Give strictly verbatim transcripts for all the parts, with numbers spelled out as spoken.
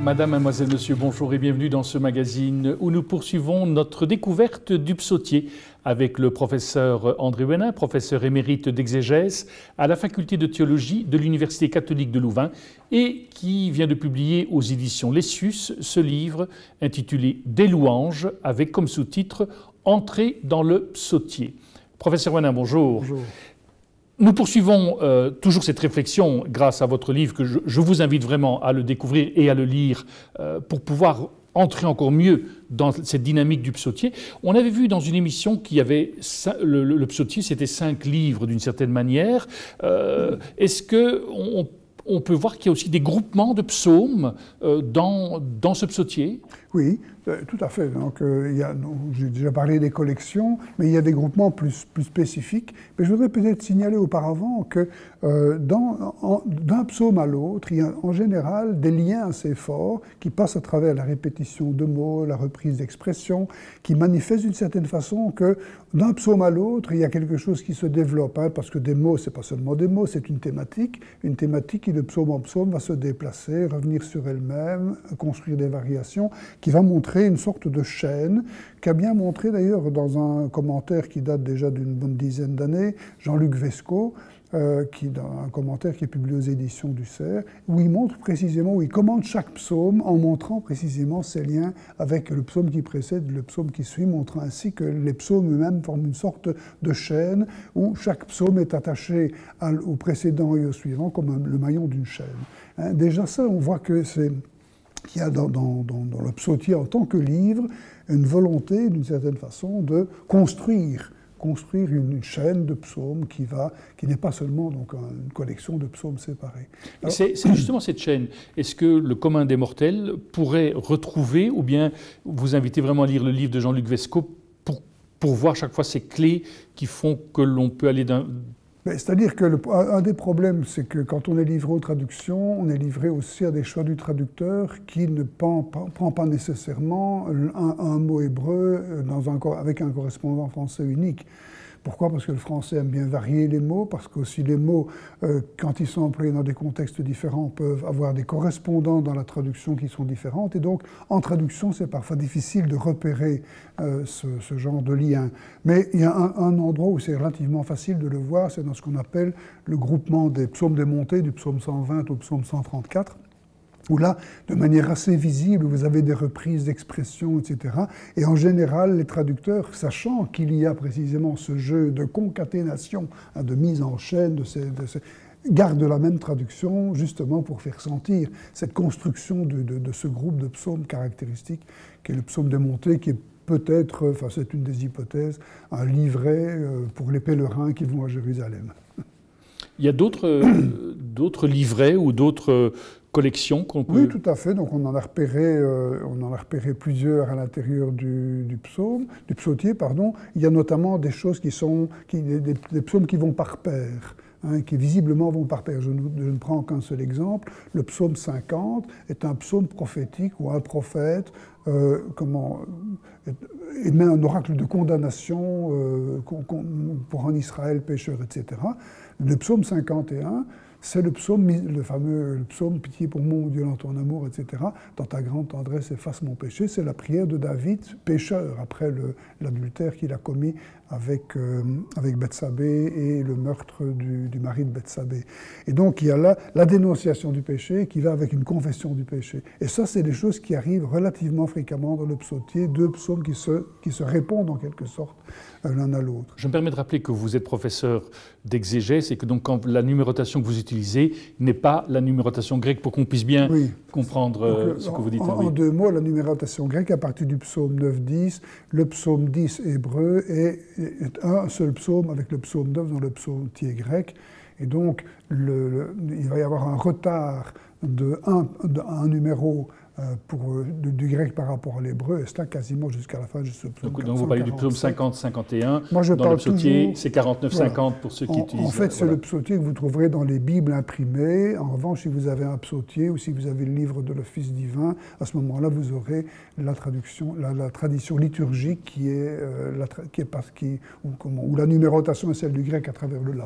Madame, mademoiselle, monsieur, bonjour et bienvenue dans ce magazine où nous poursuivons notre découverte du psautier avec le professeur André Wenin, professeur émérite d'exégèse à la faculté de théologie de l'Université catholique de Louvain et qui vient de publier aux éditions Lessius ce livre intitulé « Des louanges » avec comme sous-titre « Entrer dans le psautier ». Professeur Wenin, bonjour. Bonjour. Nous poursuivons euh, toujours cette réflexion grâce à votre livre que je, je vous invite vraiment à le découvrir et à le lire euh, pour pouvoir entrer encore mieux dans cette dynamique du psautier. On avait vu dans une émission qu'il y avait le, le, le psautier, c'était cinq livres d'une certaine manière. Euh, Est-ce qu'on on peut voir qu'il y a aussi des groupements de psaumes euh, dans, dans ce psautier? Oui, euh, tout à fait. Donc, euh, il y a, j'ai déjà parlé des collections, mais il y a des groupements plus, plus spécifiques. Mais je voudrais peut-être signaler auparavant que euh, d'un psaume à l'autre, il y a en général des liens assez forts qui passent à travers la répétition de mots, la reprise d'expressions, qui manifestent d'une certaine façon que d'un psaume à l'autre, il y a quelque chose qui se développe, hein, parce que des mots, c'est pas seulement des mots, c'est une thématique, une thématique qui de psaume en psaume va se déplacer, revenir sur elle-même, construire des variations, qui va montrer une sorte de chaîne, qu'a bien montré d'ailleurs dans un commentaire qui date déjà d'une bonne dizaine d'années, Jean-Luc Vesco, euh, qui, dans un commentaire qui est publié aux éditions du Cerf, où il montre précisément, où il commente chaque psaume en montrant précisément ses liens avec le psaume qui précède, le psaume qui suit, montrant ainsi que les psaumes eux-mêmes forment une sorte de chaîne où chaque psaume est attaché à, au précédent et au suivant comme un, le maillon d'une chaîne. Hein, déjà ça, on voit que c'est qu'il y a dans, dans, dans, dans le psautier en tant que livre une volonté, d'une certaine façon, de construire, construire une chaîne de psaumes qui, va, qui n'est pas seulement donc, une collection de psaumes séparés. C'est justement cette chaîne. Est-ce que le commun des mortels pourrait retrouver, ou bien vous invitez vraiment à lire le livre de Jean-Luc Vesco pour, pour voir chaque fois ces clés qui font que l'on peut aller d'un... C'est-à-dire que le, un des problèmes, c'est que quand on est livré aux traductions, on est livré aussi à des choix du traducteur qui ne prend pas, prend pas nécessairement un, un mot hébreu dans un, avec un correspondant français unique. Pourquoi? Parce que le français aime bien varier les mots, parce qu'aussi les mots, euh, quand ils sont employés dans des contextes différents, peuvent avoir des correspondants dans la traduction qui sont différentes. Et donc, en traduction, c'est parfois difficile de repérer euh, ce, ce genre de lien. Mais il y a un, un endroit où c'est relativement facile de le voir, c'est dans ce qu'on appelle le groupement des psaumes des montées, du psaume cent vingt au psaume cent trente-quatre. Où là, de manière assez visible, vous avez des reprises d'expressions, et cetera. Et en général, les traducteurs, sachant qu'il y a précisément ce jeu de concaténation, hein, de mise en chaîne, de ces, de ces, gardent la même traduction, justement pour faire sentir cette construction de, de, de ce groupe de psaumes caractéristiques, qui est le psaume des montées, qui est peut-être, enfin c'est une des hypothèses, un livret pour les pèlerins qui vont à Jérusalem. Il y a d'autres euh, d'autres livrets ou d'autres collections qu'on peut... Oui, tout à fait. Donc on en a repéré, euh, on en a repéré plusieurs à l'intérieur du, du psaume, du psautier, pardon. Il y a notamment des choses qui sont, qui, des, des psaumes qui vont par paire, hein, qui visiblement vont par paire. Je ne, je ne prends qu'un seul exemple. Le psaume cinquante est un psaume prophétique où un prophète euh, comment, émet un oracle de condamnation euh, pour un Israël pécheur, et cetera. Le psaume cinquante et un, c'est le psaume, le fameux le psaume « Pitié pour moi, mon Dieu, dans ton amour », et cetera. « Dans ta grande tendresse, efface mon péché ». C'est la prière de David, pécheur, après l'adultère qu'il a commis avec, euh, avec Bethsabée et le meurtre du, du mari de Bethsabée. Et donc, il y a là la dénonciation du péché qui va avec une confession du péché. Et ça, c'est des choses qui arrivent relativement fréquemment dans le psautier, deux psaumes qui se, qui se répondent en quelque sorte l'un à l'autre. Je me permets de rappeler que vous êtes professeur d'exégèse et que donc quand la numérotation que vous utilisez n'est pas la numérotation grecque pour qu'on puisse bien oui. comprendre donc, ce que vous dites. En, oui. en deux mots, la numérotation grecque à partir du psaume neuf dix, le psaume dix hébreu et un seul psaume avec le psaume neuf dans le psautier grec. Et donc, le, le, il va y avoir un retard de un, de un numéro euh, pour, de, du grec par rapport à l'hébreu, et cela quasiment jusqu'à la fin de ce psaume. Donc, donc vous parlez du psaume cinquante cinquante et un. Moi, je dans parle le psautier, c'est quarante-neuf cinquante voilà. pour ceux qui en, utilisent. En fait, c'est voilà. le psautier que vous trouverez dans les Bibles imprimées. En revanche, si vous avez un psautier ou si vous avez le livre de l'Office divin, à ce moment-là, vous aurez la traduction, la, la tradition liturgique qui est, euh, la, qui est parce qui, ou, comment, où la numérotation est celle du grec à travers le latin.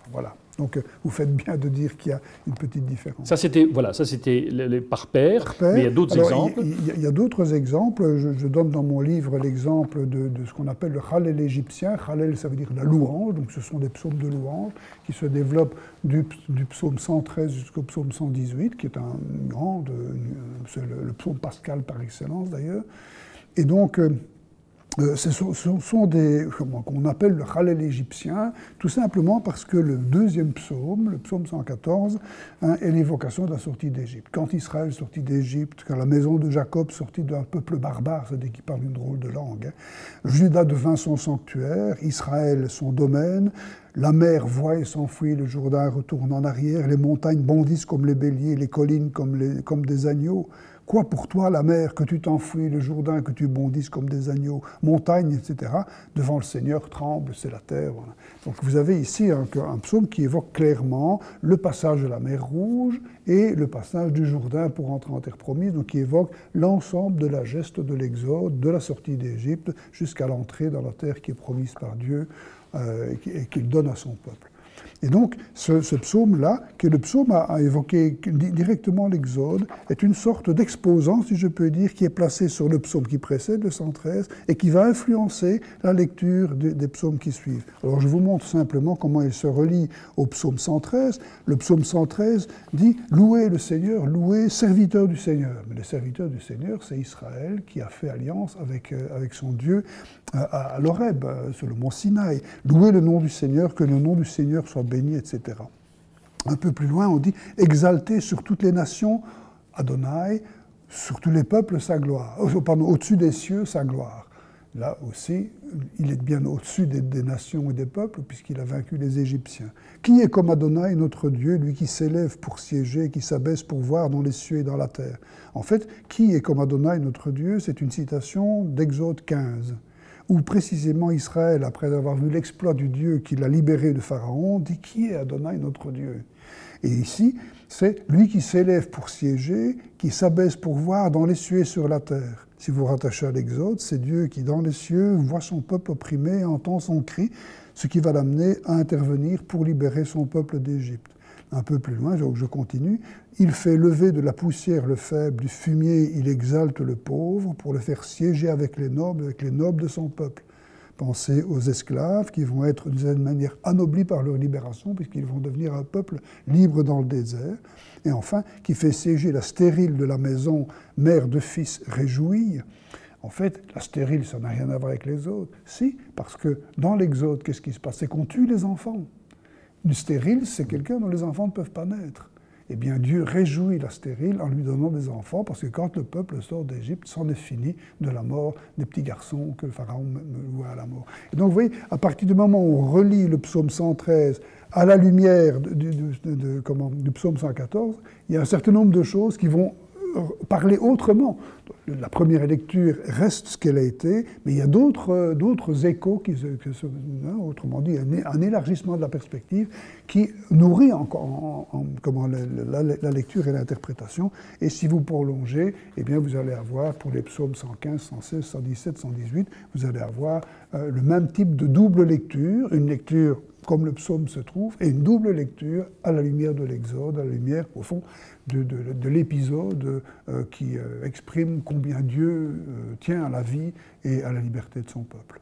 Voilà. Donc vous faites bien de dire qu'il y a une petite différence. Ça c'était voilà, ça c'était les, les par paire, par paire. Mais il y a d'autres exemples. Il y, il y a d'autres exemples. Je, je donne dans mon livre l'exemple de, de ce qu'on appelle le Hallel égyptien. Hallel, ça veut dire la louange. Donc ce sont des psaumes de louange qui se développent du, du psaume cent treize jusqu'au psaume cent dix-huit, qui est un grand, c'est le, le psaume pascal par excellence d'ailleurs. Et donc Euh, ce sont, ce sont des, qu'on appelle le Hallel égyptien, tout simplement parce que le deuxième psaume, le psaume cent quatorze, hein, est l'évocation de la sortie d'Égypte. Quand Israël sortit d'Égypte, quand la maison de Jacob sortit d'un peuple barbare, c'est-à-dire qui parle une drôle de langue, hein, Juda devint son sanctuaire, Israël son domaine, la mer voit et s'enfuit, le Jourdain retourne en arrière, les montagnes bondissent comme les béliers, les collines comme, les, comme des agneaux. Quoi pour toi, la mer, que tu t'enfuis, le Jourdain, que tu bondisses comme des agneaux, montagnes, et cetera. Devant le Seigneur tremble, c'est la terre. Voilà. Donc vous avez ici un, un psaume qui évoque clairement le passage de la mer Rouge et le passage du Jourdain pour entrer en terre promise, donc qui évoque l'ensemble de la geste de l'Exode, de la sortie d'Égypte, jusqu'à l'entrée dans la terre qui est promise par Dieu euh, et qu'il donne à son peuple. Et donc, ce, ce psaume-là, qui est le psaume à, à évoquer directement l'Exode, est une sorte d'exposant, si je peux dire, qui est placé sur le psaume qui précède, le cent treize, et qui va influencer la lecture de, des psaumes qui suivent. Alors, je vous montre simplement comment il se relie au psaume cent treize. Le psaume cent treize dit « Louez le Seigneur, louez serviteur du Seigneur ». Mais le serviteur du Seigneur, c'est Israël qui a fait alliance avec, euh, avec son Dieu à, à l'Horeb, sur le mont Sinaï. « Louez le nom du Seigneur, que le nom du Seigneur soit béni, et cetera » Un peu plus loin, on dit « Exaltez sur toutes les nations, Adonai, sur tous les peuples sa gloire. Oh, » Pardon, au-dessus des cieux, sa gloire. Là aussi, il est bien au-dessus des, des nations et des peuples, puisqu'il a vaincu les Égyptiens. Qui est comme Adonai, notre Dieu, lui qui s'élève pour siéger, qui s'abaisse pour voir dans les cieux et dans la terre. En fait, qui est comme Adonai, notre Dieu, c'est une citation d'Exode quinze. Où précisément Israël, après avoir vu l'exploit du Dieu qui l'a libéré de Pharaon, dit « Qui est Adonai, notre Dieu ?» Et ici, c'est lui qui s'élève pour siéger, qui s'abaisse pour voir dans les cieux et sur la terre. Si vous rattachez à l'Exode, c'est Dieu qui, dans les cieux, voit son peuple opprimé, entend son cri, ce qui va l'amener à intervenir pour libérer son peuple d'Égypte. Un peu plus loin, donc je continue, il fait lever de la poussière le faible, du fumier il exalte le pauvre pour le faire siéger avec les nobles, avec les nobles de son peuple. Pensez aux esclaves qui vont être d'une certaine manière anoblis par leur libération puisqu'ils vont devenir un peuple libre dans le désert. Et enfin, qui fait siéger la stérile de la maison, mère de fils réjouie. En fait, la stérile, ça n'a rien à voir avec les autres. Si, parce que dans l'Exode, qu'est-ce qui se passe? C'est qu'on tue les enfants. Du stérile, c'est quelqu'un dont les enfants ne peuvent pas naître. Eh bien, Dieu réjouit la stérile en lui donnant des enfants, parce que quand le peuple sort d'Égypte, c'en est fini de la mort des petits garçons que le Pharaon louait à la mort. Et donc, vous voyez, à partir du moment où on relit le psaume cent treize à la lumière de, de, de, de, comment, du psaume cent quatorze, il y a un certain nombre de choses qui vont parler autrement. La première lecture reste ce qu'elle a été, mais il y a d'autres, d'autres échos, qui se, que se, hein, autrement dit, un, un élargissement de la perspective qui nourrit encore en, en, comment, la, la, la lecture et l'interprétation. Et si vous prolongez, eh bien, vous allez avoir, pour les psaumes cent quinze, cent seize, cent dix-sept, cent dix-huit, vous allez avoir euh, le même type de double lecture, une lecture comme le psaume se trouve, et une double lecture à la lumière de l'Exode, à la lumière, au fond, de, de, de l'épisode euh, qui euh, exprime combien Dieu euh, tient à la vie et à la liberté de son peuple.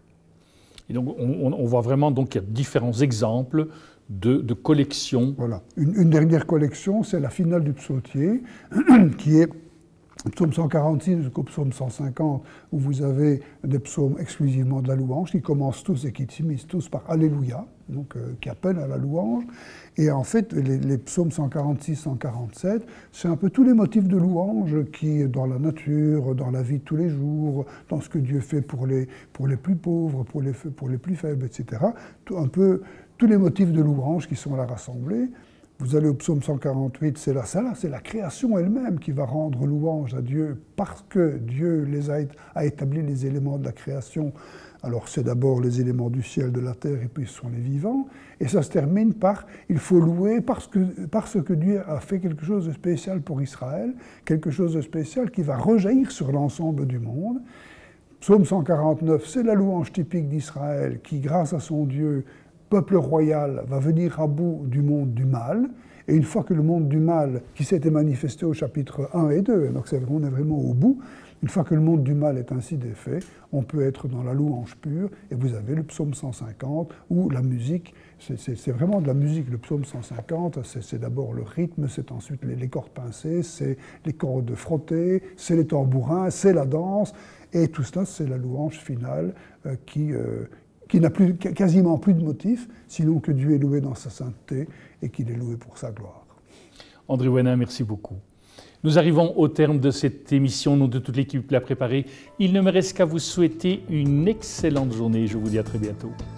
Et donc, on, on voit vraiment donc qu'il y a différents exemples de, de collections. Voilà. Une, une dernière collection, c'est la finale du psautier, qui est le psaume cent quarante-six jusqu'au psaume cent cinquante, où vous avez des psaumes exclusivement de la louange, qui commencent tous et qui finissent tous par Alléluia, donc euh, qui appellent à la louange. Et en fait, les, les psaumes cent quarante-six, cent quarante-sept, c'est un peu tous les motifs de louange qui, dans la nature, dans la vie de tous les jours, dans ce que Dieu fait pour les, pour les plus pauvres, pour les, pour les plus faibles, et cetera, tout, un peu tous les motifs de louange qui sont là rassemblés. Vous allez au psaume cent quarante-huit, c'est là, ça là, c'est la création elle-même qui va rendre louange à Dieu parce que Dieu les a, a établi les éléments de la création. Alors c'est d'abord les éléments du ciel, de la terre, et puis ce sont les vivants. Et ça se termine par « il faut louer parce que, parce que Dieu a fait quelque chose de spécial pour Israël, quelque chose de spécial qui va rejaillir sur l'ensemble du monde ». Psaume cent quarante-neuf, c'est la louange typique d'Israël qui, grâce à son Dieu, peuple royal va venir à bout du monde du mal, et une fois que le monde du mal, qui s'était manifesté au chapitre un et deux, donc on est vraiment au bout, une fois que le monde du mal est ainsi défait, on peut être dans la louange pure, et vous avez le psaume cent cinquante, où la musique, c'est vraiment de la musique, le psaume cent cinquante, c'est d'abord le rythme, c'est ensuite les, les cordes pincées, c'est les cordes frottées, c'est les tambourins, c'est la danse, et tout cela, c'est la louange finale euh, qui, euh, qui n'a plus, quasiment plus de motif, sinon que Dieu est loué dans sa sainteté et qu'il est loué pour sa gloire. André Ouénin, merci beaucoup. Nous arrivons au terme de cette émission, au nom de toute l'équipe qui l'a préparée. Il ne me reste qu'à vous souhaiter une excellente journée. Je vous dis à très bientôt.